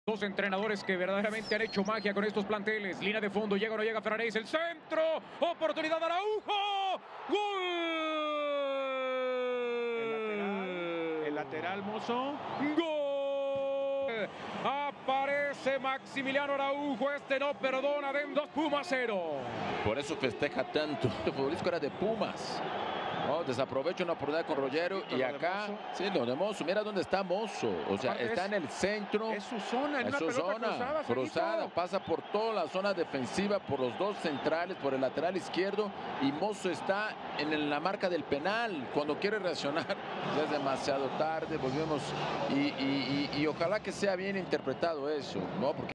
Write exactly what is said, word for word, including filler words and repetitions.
Dos entrenadores que verdaderamente han hecho magia con estos planteles. Línea de fondo, llega o no llega Ferraréis, el centro, oportunidad Araujo, gol. El lateral, el lateral Mozo. Gol. Aparece Maximiliano Araujo, este no perdona, den dos Pumas cero. Por eso festeja tanto. El futbolista era de Pumas. No, desaprovecha una oportunidad con Rollero y acá, sí, lo de Mozo, mira dónde está Mozo, o sea, Aparte está es, en el centro, es su zona, en es una su pelota zona, cruzada, cruzada, pasa por toda la zona defensiva, por los dos centrales, por el lateral izquierdo, y Mozo está en la marca del penal, cuando quiere reaccionar, ya es demasiado tarde, volvemos, y, y, y, y ojalá que sea bien interpretado eso, ¿no? Porque